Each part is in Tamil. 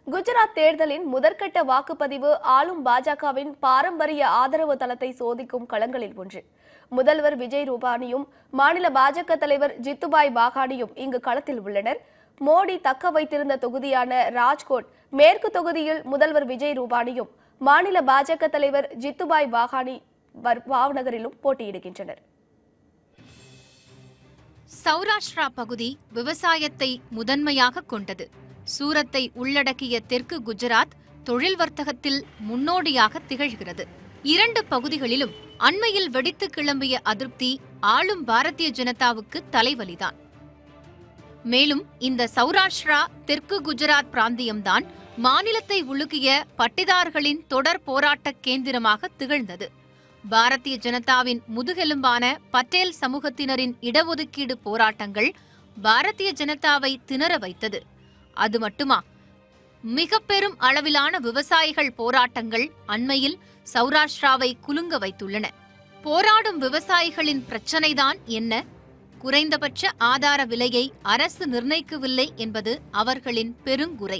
குஜராத் தேர்தலின் முதற்கட்ட வாக்குப்பதிவு ஆளும் பாஜகவின் பாரம்பரிய ஆதரவு தளத்தை சோதிக்கும் களங்களில் ஒன்று. முதல்வர் விஜய் ரூபானியும் மாநில பாஜக தலைவர் ஜித்துபாய் வாகானியும் இங்கு களத்தில் உள்ளனர். மோடி தக்க வைத்திருந்த தொகுதியான ராஜ்கோட் மேற்கு தொகுதியில் முதல்வர் விஜய் ரூபானியும் மாநில பாஜக தலைவர் ஜித்துபாய் வாகானி பாவ்நகரிலும் போட்டியிடுகின்றனர். சௌராஷ்டிரா பகுதி விவசாயத்தை முதன்மையாக கொண்டது. சூரத்தை உள்ளடக்கிய தெற்கு குஜராத் தொழில் வர்த்தகத்தில் முன்னோடியாக திகழ்கிறது. இரண்டு பகுதிகளிலும் அண்மையில் வெடித்து கிளம்பிய அதிருப்தி ஆளும் பாரதிய ஜனதாவுக்கு தலைவலிதான். மேலும் இந்த சௌராஷ்டிரா தெற்கு குஜராத் பிராந்தியம்தான் மாநிலத்தை உலுக்கிய பட்டிதார்களின் தொடர் போராட்ட கேந்திரமாக திகழ்ந்தது. பாரதிய ஜனதாவின் முதுகெலும்பான பட்டேல் சமூகத்தினரின் இடஒதுக்கீடு போராட்டங்கள் பாரதிய ஜனதாவை திணற வைத்தது. அது மட்டுமா, மிக பெரும் அளவிலான விவசாயிகள் போராட்டங்கள் அண்மையில் சௌராஷ்டிராவை குலுங்க வைத்துள்ளன. போராடும் விவசாயிகளின் பிரச்சினைதான் என்ன? குறைந்தபட்ச ஆதார விலையை அரசு நிர்ணயிக்கவில்லை என்பது அவர்களின் பெருங்குறை.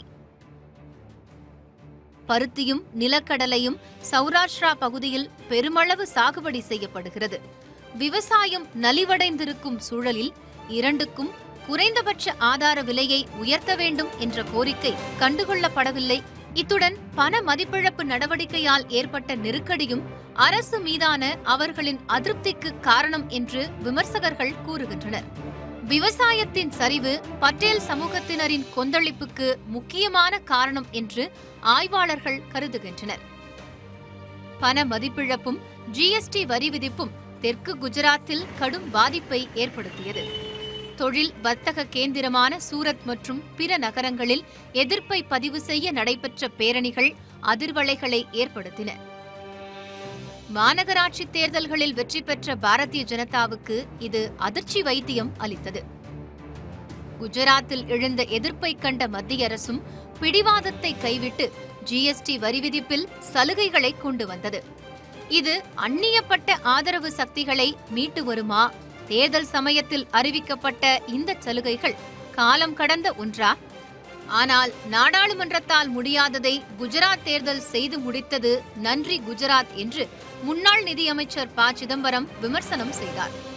பருத்தியும் நிலக்கடலையும் சௌராஷ்டிரா பகுதியில் பெருமளவு சாகுபடி செய்யப்படுகிறது. விவசாயம் நலிவடைந்திருக்கும் சூழலில் இரண்டுக்கும் குறைந்தபட்ச ஆதார விலையை உயர்த்த வேண்டும் என்ற கோரிக்கை கண்டுகொள்ளப்படவில்லை. இத்துடன் பண மதிப்பிழப்பு நடவடிக்கையால் ஏற்பட்ட நெருக்கடியும் அரசு மீதான அவர்களின் அதிருப்திக்கு காரணம் என்று விமர்சகர்கள் கூறுகின்றனர். விவசாயத்தின் சரிவு பட்டேல் சமூகத்தினரின் கொந்தளிப்புக்கு முக்கியமான காரணம் என்று ஆய்வாளர்கள் கருதுகின்றனர். பண மதிப்பிழப்பும் ஜிஎஸ்டி வரி விதிப்பும் தெற்கு குஜராத்தில் கடும் பாதிப்பை ஏற்படுத்தியது. தொழில் வர்த்தக கேந்திரமான சூரத் மற்றும் பிற நகரங்களில் எதிர்ப்பை பதிவு செய்ய நடைபெற்ற பேரணிகள் அதிர்வலைகளை ஏற்படுத்தின. மாநகராட்சி தேர்தல்களில் வெற்றி பெற்ற பாரதிய ஜனதாவுக்கு இது அதிர்ச்சி வைத்தியம் அளித்தது. குஜராத்தில் எழுந்த எதிர்ப்பை கண்ட மத்திய அரசும் பிடிவாதத்தை கைவிட்டு ஜிஎஸ்டி வரி விதிப்பில் சலுகைகளை கொண்டு வந்தது. இது அந்நியப்பட்ட ஆதரவு சக்திகளை மீட்டு வருமா? தேர்தல் சமயத்தில் அறிவிக்கப்பட்ட இந்த சலுகைகள் காலம் கடந்த ஒன்றா? ஆனால் நாடாளுமன்றத்தால் முடியாததை குஜராத் தேர்தல் செய்து முடித்தது நன்றி குஜராத் என்று முன்னாள் நிதியமைச்சர் ப. சிதம்பரம் விமர்சனம் செய்தார்.